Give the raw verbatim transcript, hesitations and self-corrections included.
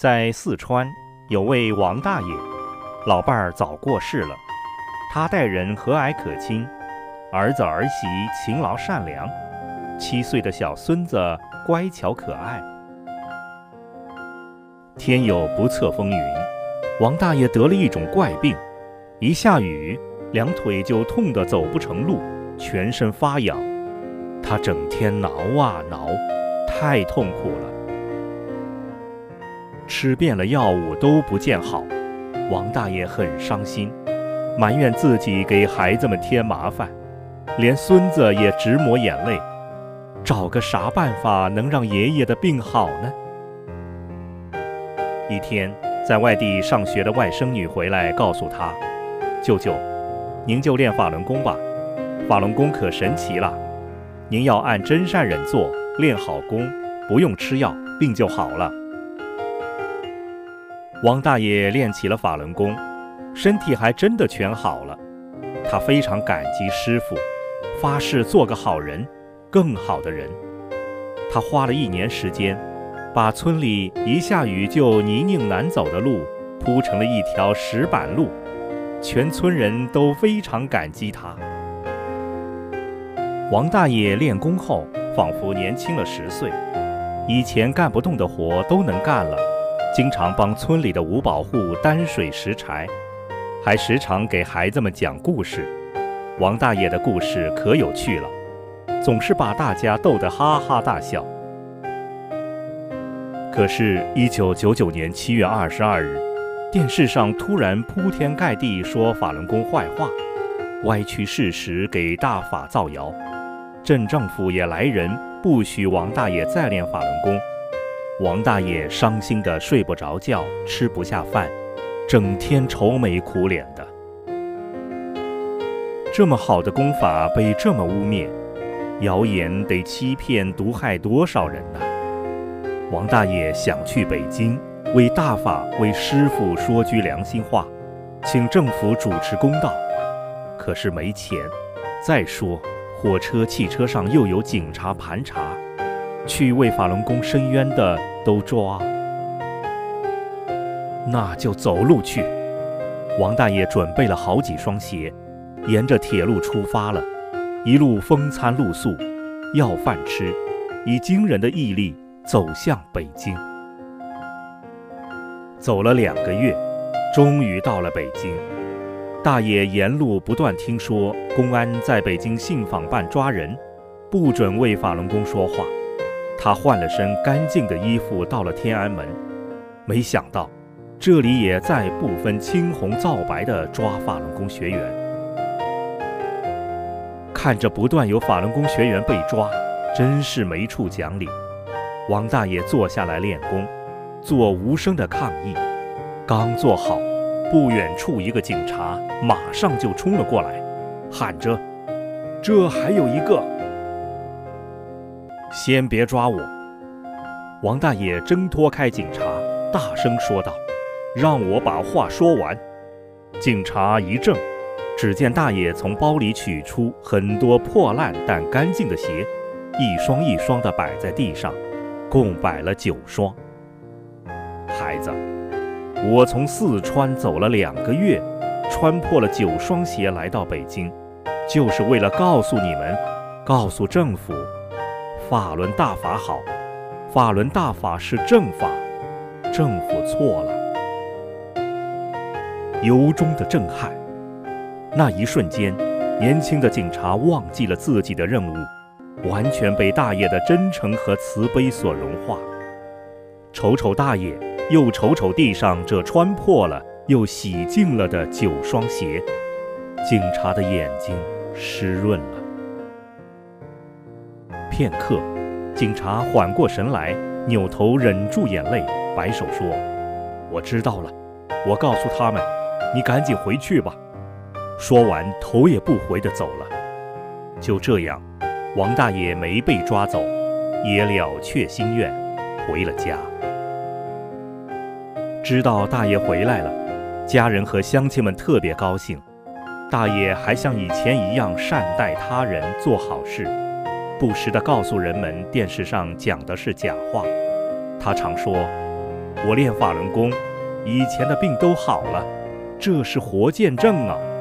在四川有位王大爷，老伴儿早过世了，他待人和蔼可亲，儿子儿媳勤劳善良，七岁的小孙子乖巧可爱。天有不测风云，王大爷得了一种怪病，一下雨，两腿就痛得走不成路，全身发痒，他整天挠啊挠，太痛苦了。吃遍了药物都不见好，王大爷很伤心，埋怨自己给孩子们添麻烦，连孙子也直抹眼泪。找个啥办法能让爷爷的病好呢？一天，在外地上学的外甥女回来告诉他，舅舅，您就练法轮功吧，法轮功可神奇了，您要按真善忍做，练好功，不用吃药，病就好了。王大爷练起了法轮功，身体还真的全好了。他非常感激师父，发誓做个好人，更好的人。他花了一年时间，把村里一下雨就泥泞难走的路铺成了一条石板路，全村人都非常感激他。王大爷练功后，仿佛年轻了十岁，以前干不动的活都能干了，经常帮村里的五保户担水拾柴，还时常给孩子们讲故事。王大爷的故事可有趣了，总是把大家逗得哈哈大笑。可是一九九九年七月二十二日，电视上突然铺天盖地说法轮功坏话，歪曲事实，给大法造谣。镇政府也来人，不许王大爷再练法轮功。王大爷伤心得睡不着觉，吃不下饭，整天愁眉苦脸的。这么好的功法被这么污蔑，谣言得欺骗毒害多少人呢？王大爷想去北京，为大法为师父说句良心话，请政府主持公道，可是没钱。再说火车汽车上又有警察盘查，去为法轮功申冤的都抓。那就走路去。王大爷准备了好几双鞋，沿着铁路出发了，一路风餐露宿，要饭吃，以惊人的毅力走向北京。走了两个月，终于到了北京。大爷沿路不断听说公安在北京信访办抓人，不准为法轮功说话。他换了身干净的衣服到了天安门，没想到这里也在不分青红皂白地抓法轮功学员。看着不断有法轮功学员被抓，真是没处讲理。王大爷坐下来练功，做无声的抗议。刚做好，不远处一个警察马上就冲了过来，喊着：“这还有一个！”先别抓我！王大爷挣脱开警察，大声说道：“让我把话说完。”警察一怔，只见大爷从包里取出很多破烂但干净的鞋，一双一双地摆在地上，共摆了九双。孩子，我从四川走了两个月，穿破了九双鞋来到北京，就是为了告诉你们，告诉政府，法轮大法好，法轮大法是正法，政府错了。由衷的震撼。那一瞬间，年轻的警察忘记了自己的任务，完全被大爷的真诚和慈悲所融化。瞅瞅大爷，又瞅瞅地上这穿破了又洗净了的九双鞋，警察的眼睛湿润了。片刻，警察缓过神来，扭头忍住眼泪，摆手说：“我知道了，我告诉他们，你赶紧回去吧。”说完，头也不回地走了。就这样，王大爷没被抓走，也了却心愿，回了家。知道大爷回来了，家人和乡亲们特别高兴。大爷还像以前一样善待他人，做好事，不时地告诉人们电视上讲的是假话。他常说：“ 我练法轮功，以前的病都好了，这是活见证啊！